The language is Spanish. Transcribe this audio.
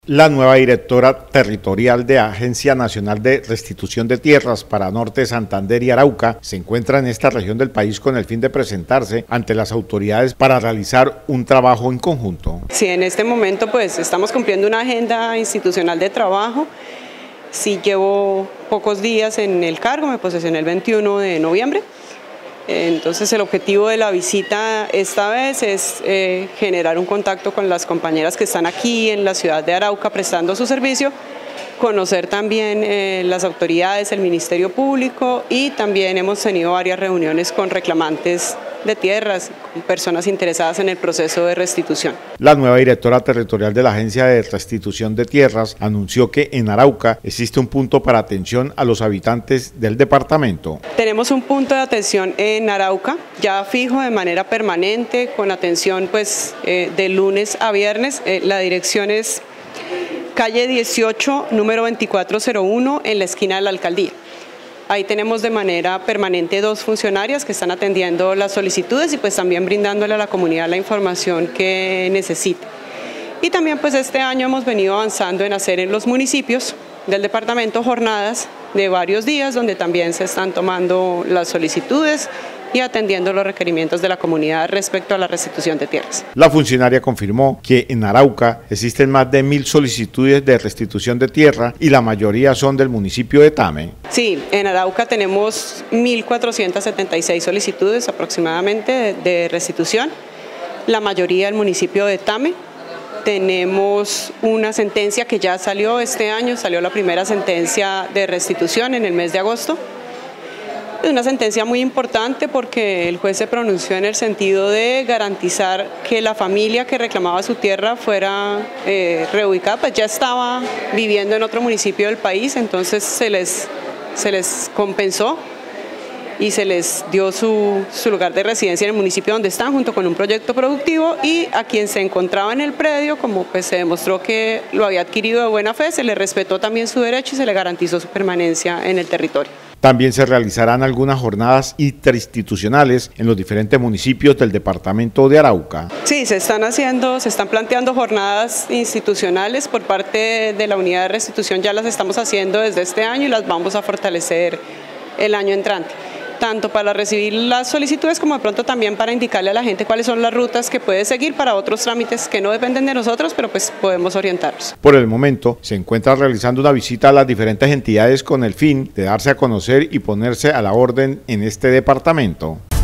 La nueva directora territorial de Agencia Nacional de Restitución de Tierras para Norte, Santander y Arauca se encuentra en esta región del país con el fin de presentarse ante las autoridades para realizar un trabajo en conjunto. Sí, en este momento pues estamos cumpliendo una agenda institucional de trabajo. Sí, llevo pocos días en el cargo, me posesioné el 21 de noviembre. Entonces el objetivo de la visita esta vez es generar un contacto con las compañeras que están aquí en la ciudad de Arauca prestando su servicio, conocer también las autoridades, el Ministerio Público, y también hemos tenido varias reuniones con reclamantes de tierras, personas interesadas en el proceso de restitución. La nueva directora territorial de la Agencia de Restitución de Tierras anunció que en Arauca existe un punto para atención a los habitantes del departamento. Tenemos un punto de atención en Arauca, ya fijo de manera permanente, con atención pues de lunes a viernes. La dirección es calle 18, número 2401, en la esquina de la alcaldía. Ahí tenemos de manera permanente dos funcionarias que están atendiendo las solicitudes y pues también brindándole a la comunidad la información que necesite. Y también pues este año hemos venido avanzando en hacer en los municipios del departamento jornadas de varios días donde también se están tomando las solicitudes y atendiendo los requerimientos de la comunidad respecto a la restitución de tierras. La funcionaria confirmó que en Arauca existen más de 1000 solicitudes de restitución de tierra y la mayoría son del municipio de Tame. Sí, en Arauca tenemos 1476 solicitudes aproximadamente de restitución, la mayoría del municipio de Tame. Tenemos una sentencia que ya salió este año, salió la primera sentencia de restitución en el mes de agosto. Es una sentencia muy importante porque el juez se pronunció en el sentido de garantizar que la familia que reclamaba su tierra fuera reubicada, pues ya estaba viviendo en otro municipio del país, entonces se les compensó y se les dio su lugar de residencia en el municipio donde están, junto con un proyecto productivo, y a quien se encontraba en el predio, como pues se demostró que lo había adquirido de buena fe, se le respetó también su derecho y se le garantizó su permanencia en el territorio. También se realizarán algunas jornadas interinstitucionales en los diferentes municipios del departamento de Arauca. Sí, se están planteando jornadas institucionales por parte de la unidad de restitución, ya las estamos haciendo desde este año y las vamos a fortalecer el año entrante, tanto para recibir las solicitudes como de pronto también para indicarle a la gente cuáles son las rutas que puede seguir para otros trámites que no dependen de nosotros, pero pues podemos orientarlos. Por el momento se encuentra realizando una visita a las diferentes entidades con el fin de darse a conocer y ponerse a la orden en este departamento.